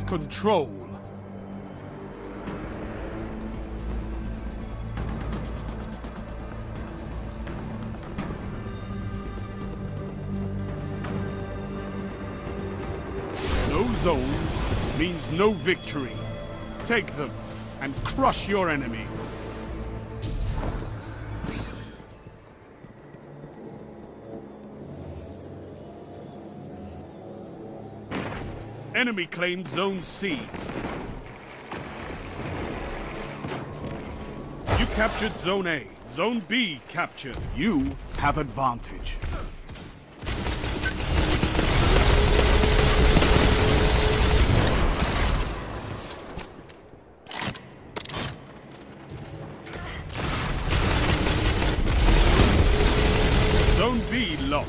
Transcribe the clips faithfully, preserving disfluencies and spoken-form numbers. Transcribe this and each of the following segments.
control. No zones means no victory. Take them and crush your enemies. Enemy claimed Zone C. You captured Zone A. Zone B captured. You have advantage. Zone B lost.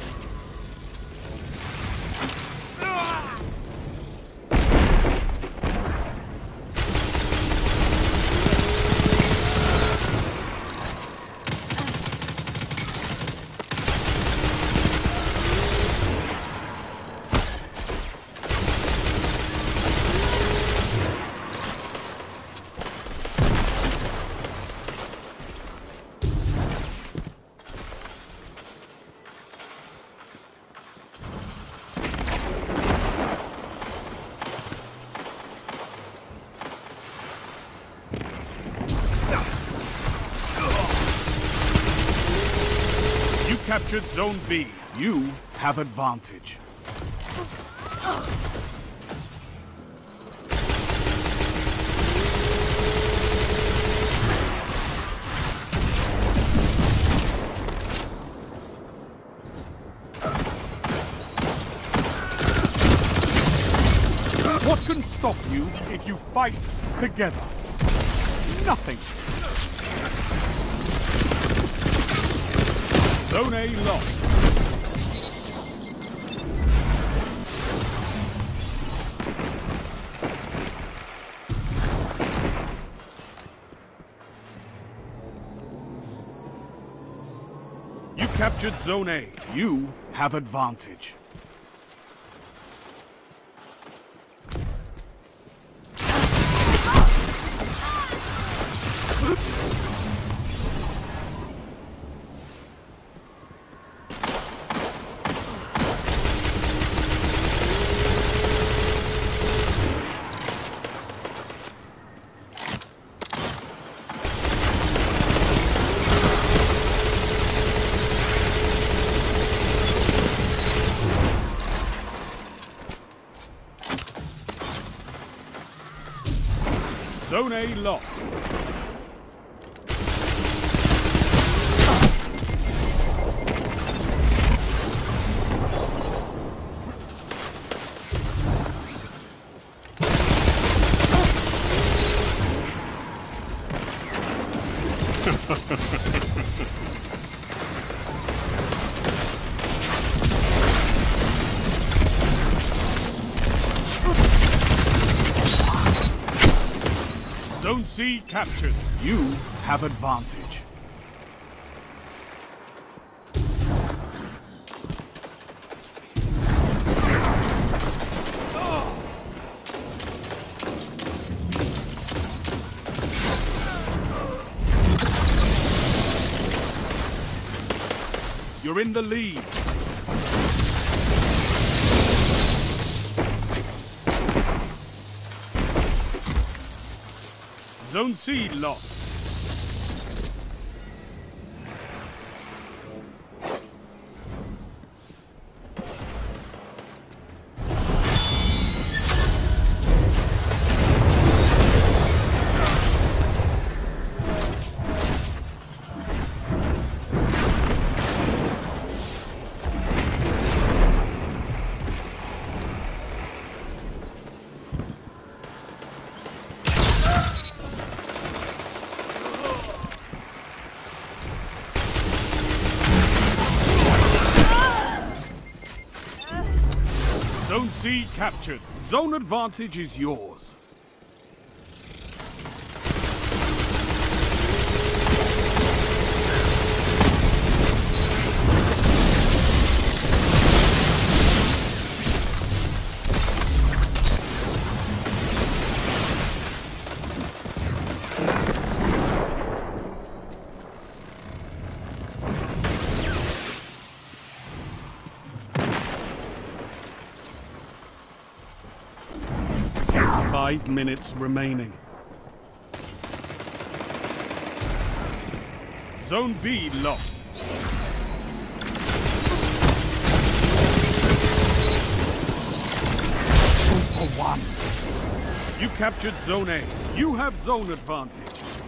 Captured Zone B. You have advantage. What can stop you if you fight together? Nothing. Zone A lost. You captured Zone A. You have advantage. Zone A lost. Zone C captured. You have advantage. You're in the lead. Zone C lost. Zone C captured. Zone advantage is yours. Five minutes remaining. Zone B lost. Two for one. You captured Zone A. You have zone advantage.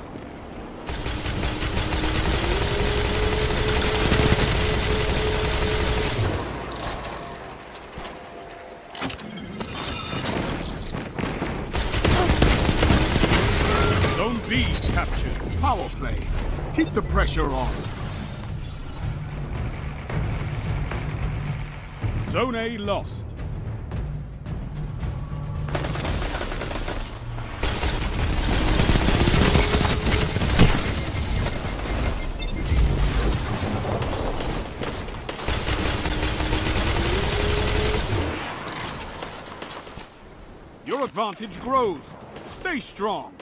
Zone B captured. Power play. Keep the pressure on. Zone A lost. Your advantage grows. Stay strong.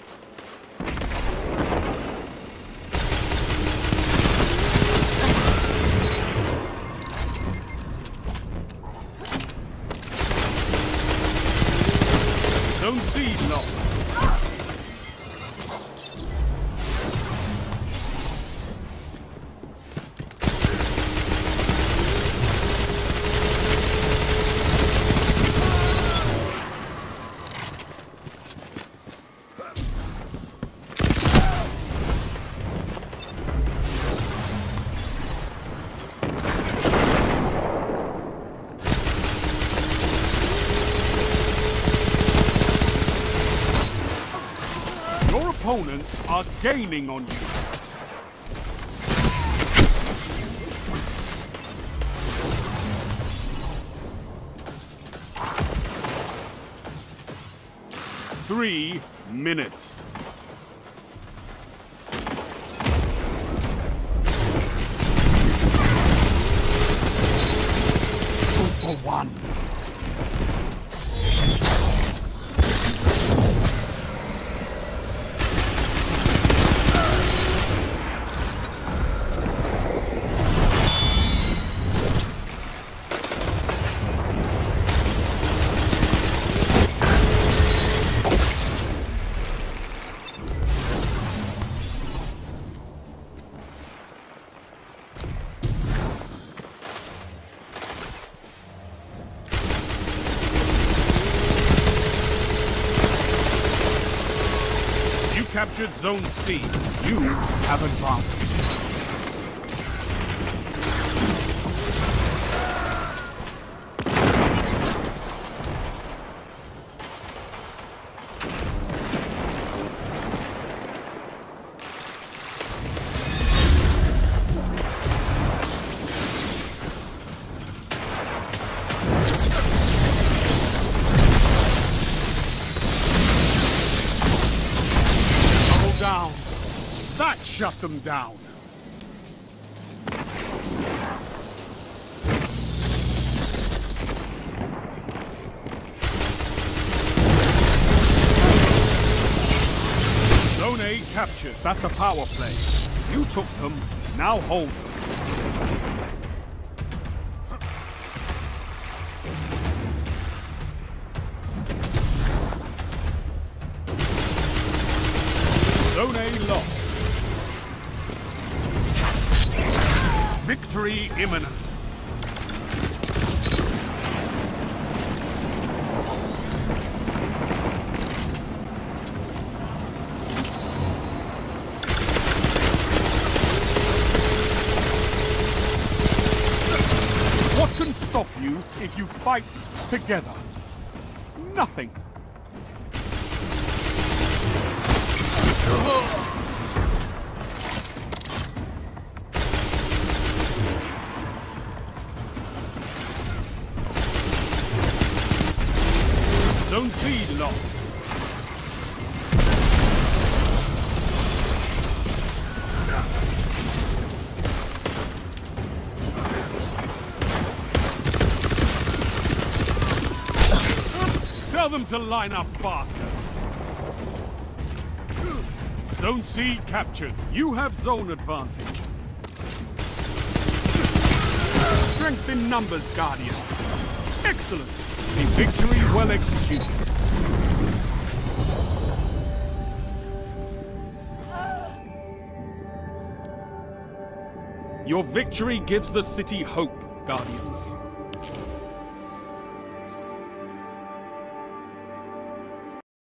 Zone C lost. Opponents are gaining on you. Three minutes. Two for one. Captured Zone C. You have advantage. Down. That shut them down. Zone A captured. That's a power play. You took them, now hold them. Zone A lost. Victory imminent. What can stop you if you fight together? Nothing. Zone C lost. Tell them to line up faster. Zone C captured. You have zone advantage. Strength in numbers, Guardian. Excellent. A victory well executed. Your victory gives the city hope, Guardians.